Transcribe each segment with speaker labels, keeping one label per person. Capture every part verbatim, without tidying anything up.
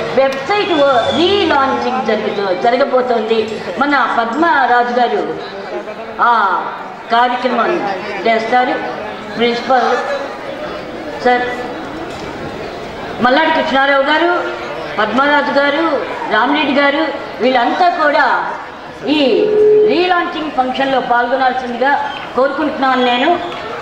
Speaker 1: Website రీలాంచింగ్ జరుగుతూ జరగబోతోంది. మన పద్మరాజు గారు ఆ కార్యక్రమాన్ని చేస్తారు. ప్రిన్సిపల్ సార్ మల్లాడి కృష్ణారావు గారు, పద్మరాజు గారు, రామరెడ్డి గారు వీళ్ళంతా కూడా ఈ రీలాంచింగ్ ఫంక్షన్లో పాల్గొనాల్సిందిగా కోరుకుంటున్నాను నేను.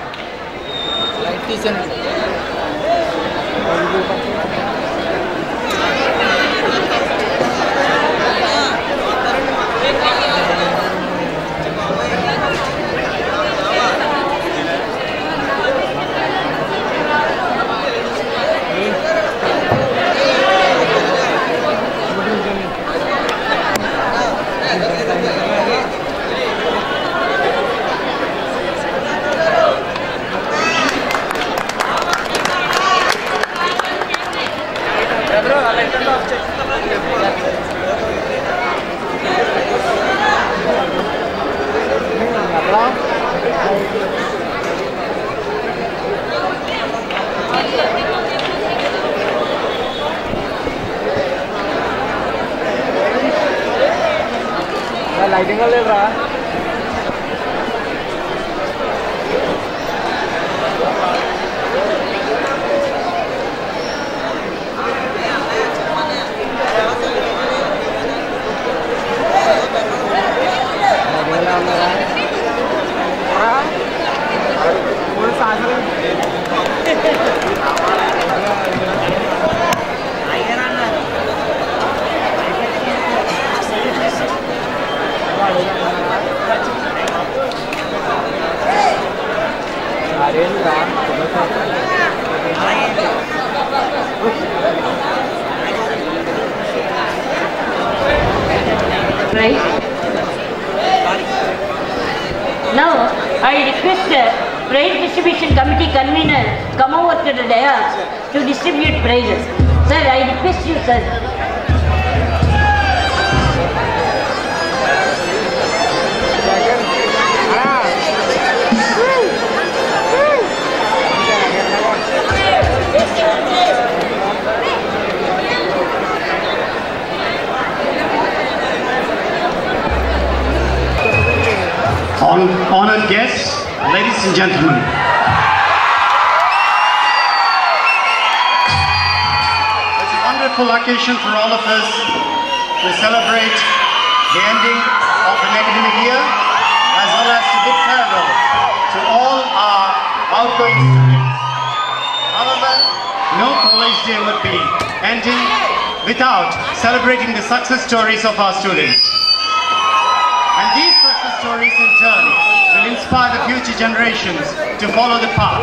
Speaker 2: లైటింగ్ లేదురా.
Speaker 1: Right. Now I request the prize distribution committee convener come over to the dais to distribute prizes. Sir, I request you, sir.
Speaker 3: Honored guests, ladies and gentlemen. It's a wonderful occasion for all of us to celebrate the ending of an academic year as well as to bid farewell to all our outgoing students. However, no college day would be ending without celebrating the success stories of our students. And these success stories in turn will inspire the future generations to follow the path.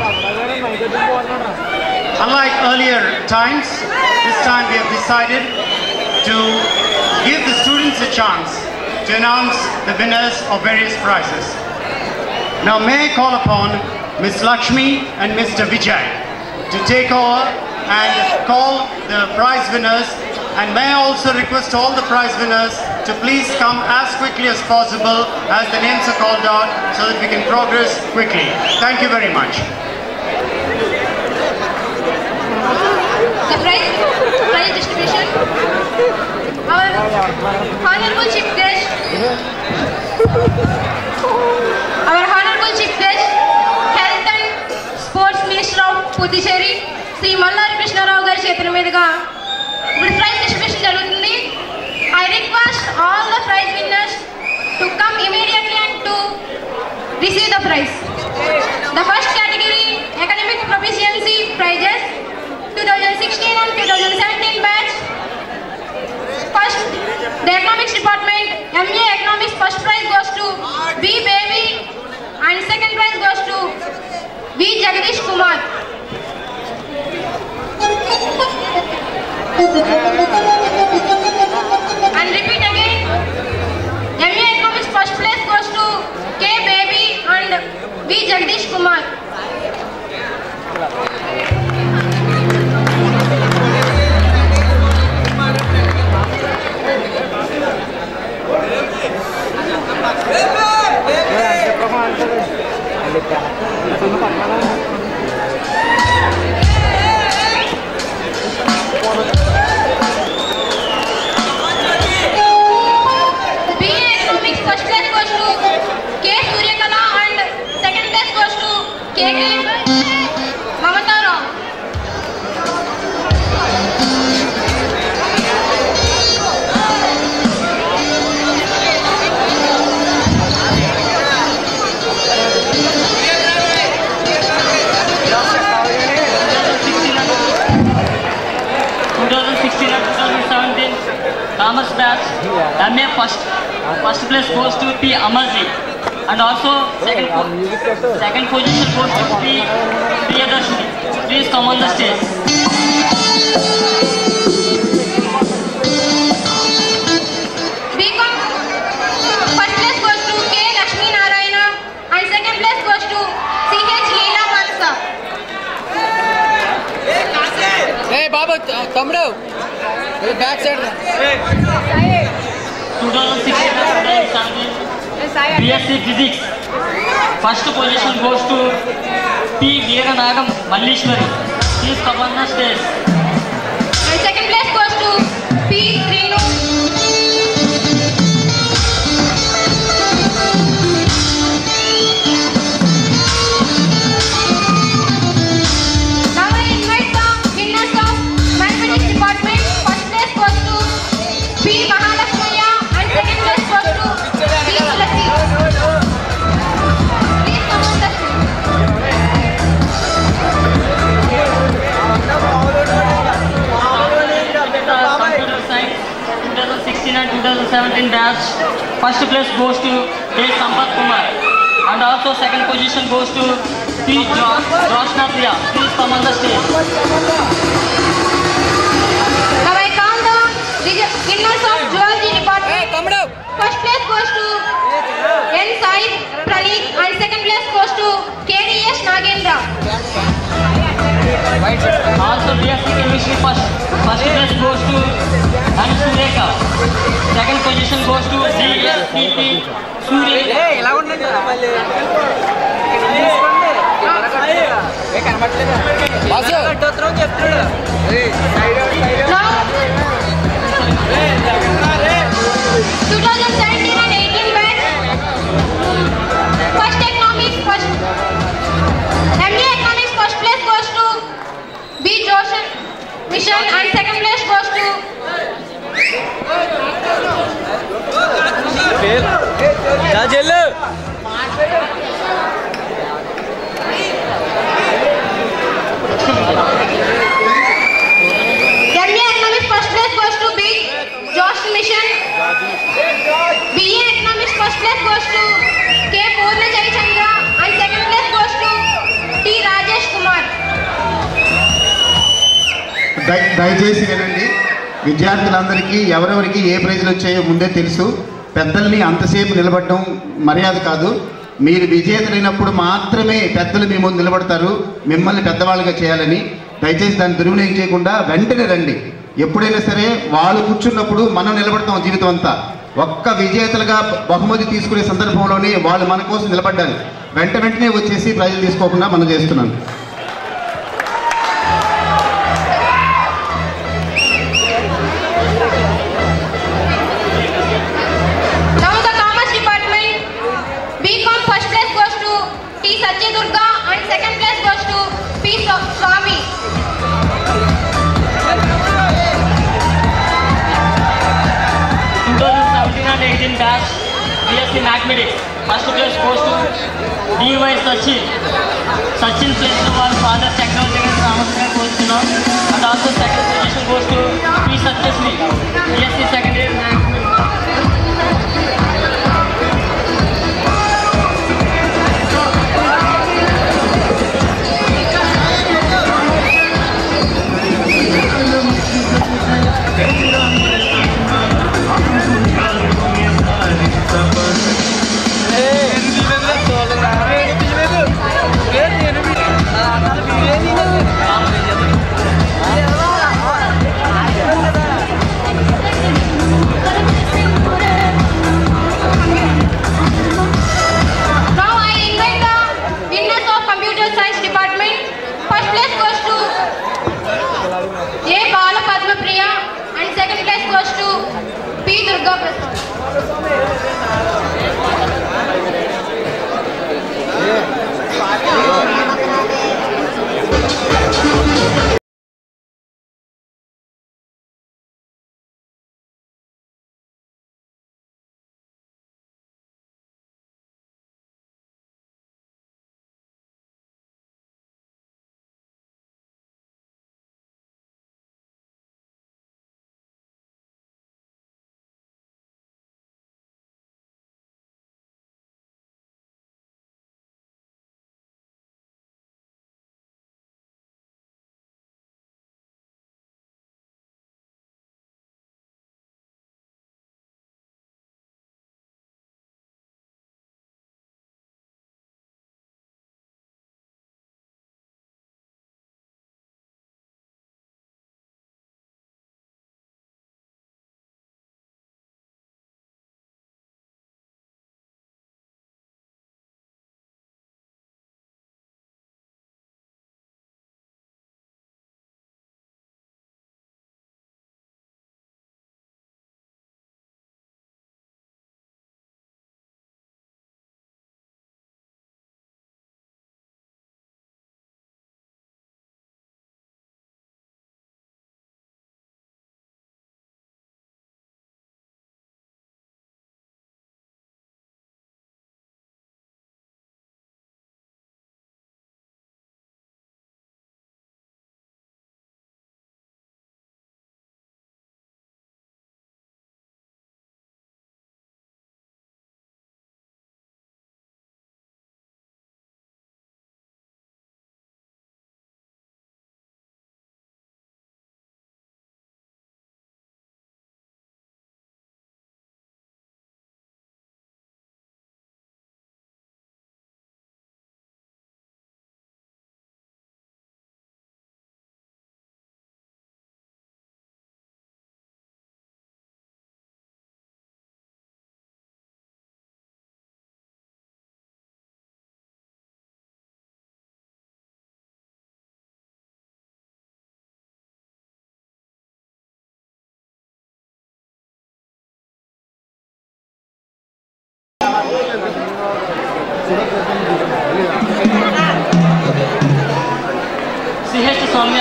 Speaker 3: Unlike earlier times, this time we have decided to give the students a chance to announce the winners of various prizes. Now may I call upon Miss Lakshmi and Mister Vijay to take over and call the prize winners, and may I also request all the prize winners to please come as quickly as possible as the names are called out so that we can progress quickly. Thank you very much.
Speaker 4: The prize, prize distribution. Our honorable chief guest, our honorable chief guest, Health and Sports Minister of Puducherry, Sri Mallari Krishnarao garu chetula meeduga ఇప్పుడు prize distribution జరుగుతుంది. I request all the prize winners to come immediately and to receive the prize. The first category, academic proficiency prizes, twenty sixteen and twenty seventeen batch. First, the economics department, M A Economics first prize goes to B Baby and second prize goes to V Jagadish Kumar. And repeat again, M A Economics first place goes to K Baby and V Jagadish Kumar. K K Mamata Rao.
Speaker 2: twenty sixteen and twenty seventeen Thomas batch M A first first place goes to P Amarji, and also second second position goes to P Priyadarshini. Please come on the stage.
Speaker 4: B.Com first place goes to K Lakshmi Narayana and second place goes to C H Leela Mansa.
Speaker 5: Hey Baba, తమ్ముడు back side
Speaker 2: twenty sixteen and twenty seventeen B S c Physics first position goes to P Veeranagam Mallishwari. Please come on the stage.
Speaker 4: And second place goes to P Renu. Now I invite the winners of Mathematics Department. First place goes to P Mahalakshmiya and second place goes to P Tulasi. Please come on the stage.
Speaker 2: Computer science twenty sixteen and twenty seventeen batch first place goes to A Sampath Kumar, and also second position goes to P Joshna Priya. Please come on the stage.
Speaker 4: Now I count the reg- winners of Zoology Department.
Speaker 5: తమ్ముడు
Speaker 4: First place goes to N Sai Praneet and second place goes to K D S Nagendra.
Speaker 2: Also B S c Chemistry first first place goes to N Sureka. Second position goes to D S P P Sureka.
Speaker 5: ఇలా ఉండండి boss చెప్తాడు
Speaker 4: Now twenty seventeen and eighteen batch. First economics first M A economics first place goes to B Joseph Mission and second place goes to
Speaker 5: రాజెల్లు
Speaker 4: M A economics first place goes to B Josh Mission. B A economics first place goes to K Purna Chandra and second place goes to T Rajesh Kumar.
Speaker 6: దయ- దయచేసి వినండి. విద్యార్థులందరికీ ఎవరెవరికి ఏ ప్రైజులు వచ్చాయో ముందే తెలుసు. పెద్దల్ని అంతసేపు నిలబడడం మర్యాద కాదు. మీరు విజేతలైనప్పుడు మాత్రమే పెద్దలు మీ ముందు నిలబడతారు, మిమ్మల్ని పెద్దవాళ్ళుగా చేయాలని. దయచేసి దాన్ని దుర్వినియోగం చేయకుండా వెంటనే రండి. ఎప్పుడైనా సరే వాళ్ళు కూర్చున్నప్పుడు మనం నిలబడతాం జీవితం అంతా. ఒక్క విజేతలుగా బహుమతి తీసుకునే సందర్భంలోనే వాళ్ళు మన కోసం నిలబడ్డారు. వెంట వెంటనే వచ్చేసి ప్రైజులు తీసుకోకుండా మనం చేస్తున్నాను.
Speaker 4: Now the Commerce Department. B.Com first place goes to T Satyadurga and second place goes to P Swa- Swami.
Speaker 2: twenty seventeen and eighteen batch B S c Mathematics first place goes to D Y Sachin. Sachin place to our father technology and Ramaswamy position, and also second position goes to P Satyasri. B S c second year Mathematics.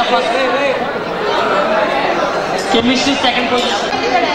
Speaker 2: Vidya first. Chemistry second position.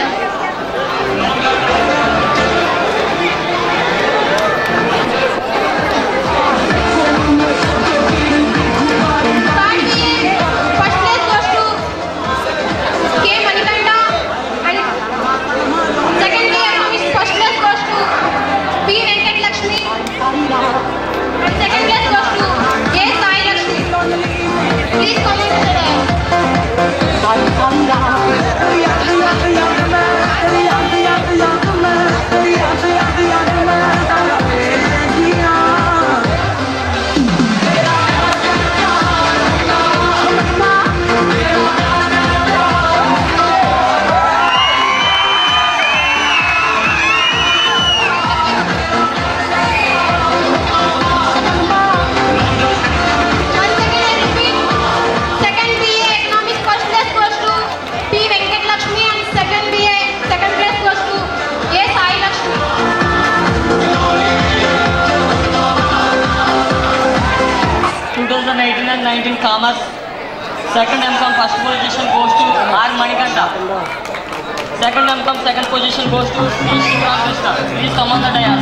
Speaker 2: eighteen and nineteen Commerce. Second M Com first position goes to R Manikanta. Second M Com second position goes to P Shivram Krishna. Please come on the dais.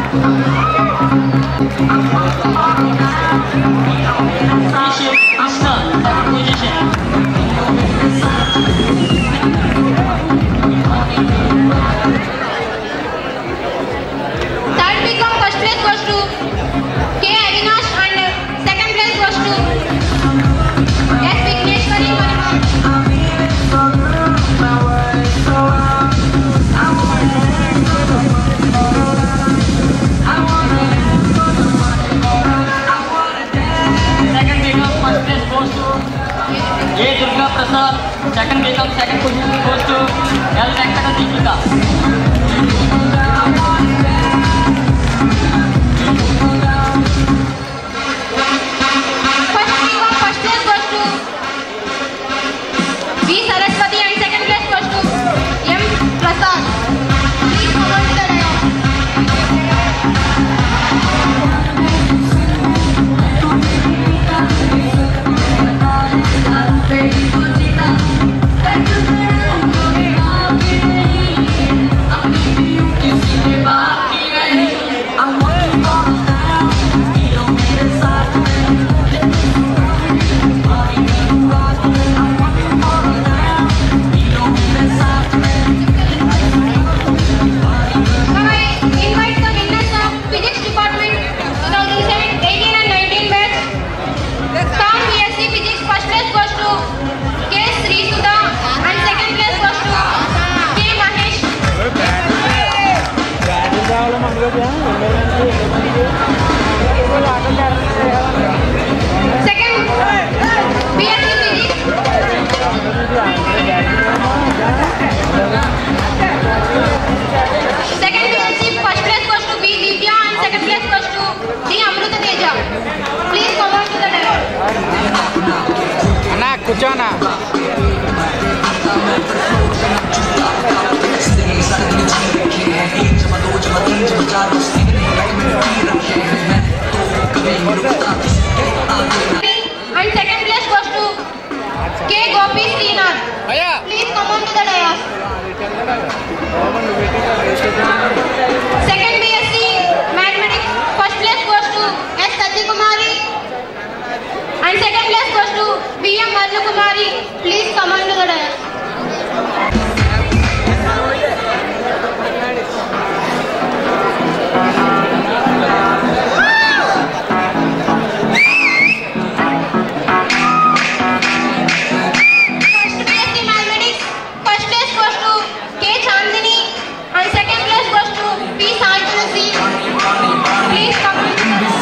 Speaker 2: P Shiv Krishna second position.
Speaker 4: Third B Com first place goes to K Avinash and second place goes to S Vigneshwari Manimal.
Speaker 2: Second B Com first place goes to A Durga Prasad. Second B Com second position goes to L Venkata Deepika.
Speaker 5: Kuchana.
Speaker 4: And second place goes to K Gopi Srinath. Please come on to the dais. Second B S c Mathematics first place goes to S Satya Kumari. And second place goes to B M Varna Kumari. Please come on to the dais. First B S c Mathematics first place goes to K Chandini. And second place goes to P Sanjana. Please come on to the dais.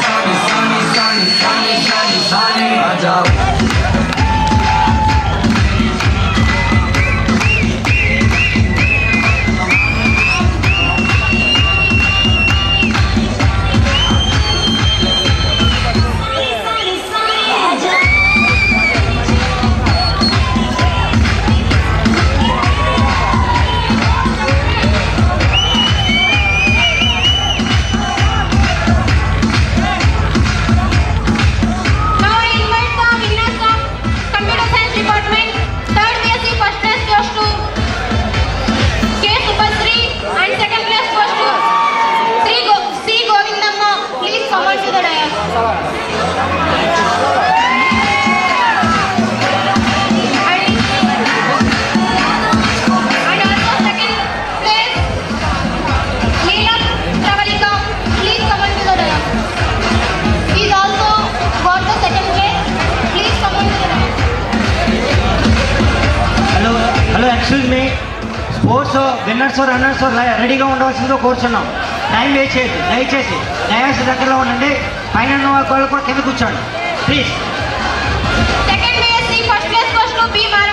Speaker 7: Also winners runners రెడీగా ఉండవలసిందిగా కోరుచున్నాం. Time waste చేయొద్దు దయచేసి. Dais దగ్గరలో ఉండండి. పైన ఉన్న వాళ్ళు కూడా కింద కూర్చోండి please.
Speaker 4: Second BSc first place goes to B Maran.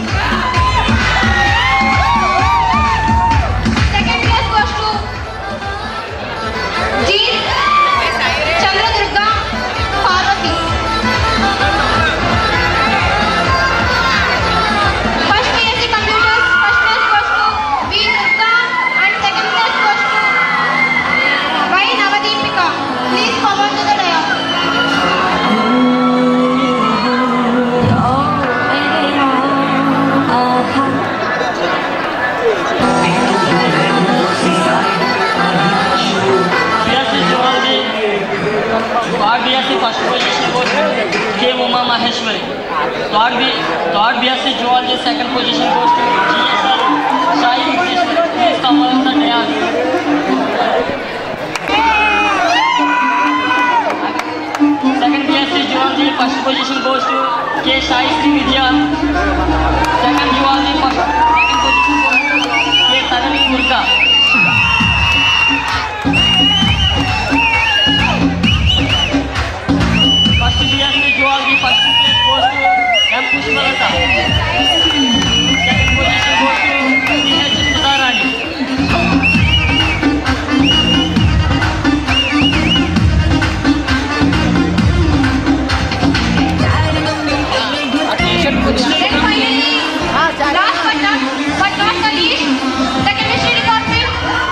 Speaker 4: Second place goes to G Chandradurga Parvathi. First BSc computers first place goes to B Durga and second place goes to Y Navadipika. Please come on to the dais.
Speaker 2: Third BSc first position goes to K Uma Maheshwari. Third B third BSc zoology second position goes to G S L Sai Maheshwari. Please come on the dais. Second BSc zoology first position goes to K Sai Srividya. Second zoology first second position goes to K Tarani Durga. First BSc zoology first place goes to M Pushpalata. Second position goes to D H Sudharani.
Speaker 4: Then finally, last but not, but not the least, the chemistry department.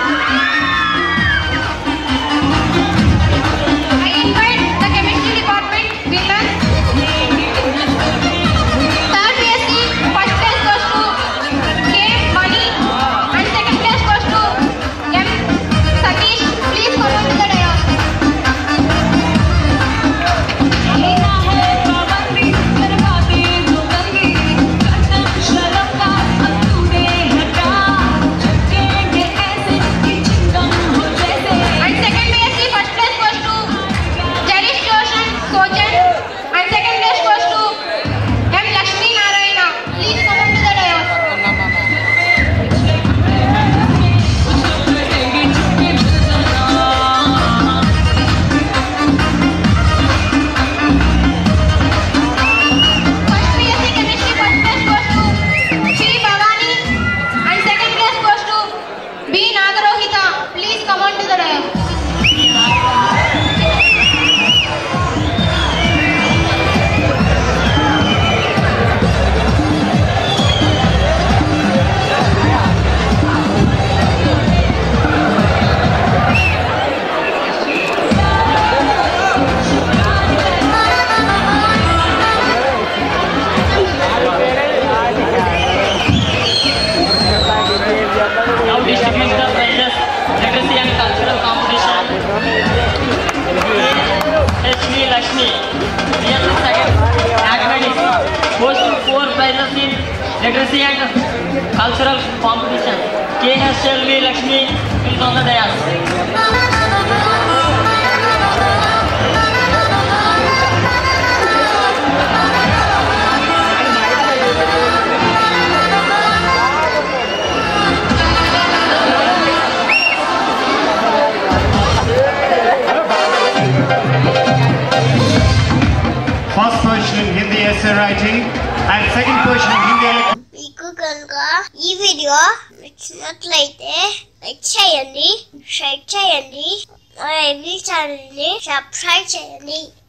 Speaker 4: I invite the chemistry department winners. Third BSc first place goes to K Mani and second place goes to M Satish. Please come on to the dais. And second BSc first place goes to Jarish Joshan Sojan and second place goes to M Lakshmi Narayana. Please come on to the dais. First BSc chemistry first place goes to Shri Bhavani and second place goes to B Nagarohita. Please come on to the dais.
Speaker 2: Now distribute the prizes, literacy and cultural competition. H V Lakshmi, B S C second mathematics, goes to four prizes in literacy and cultural competition. K H L V Lakshmi is on the dais.
Speaker 3: First position in Hindi essay writing and second position in Hindi electronics.
Speaker 8: మీకు కనుక ఈ video నచ్చినట్లయితే like చేయండి, share చేయండి, మా ఛానల్ని subscribe చేయండి.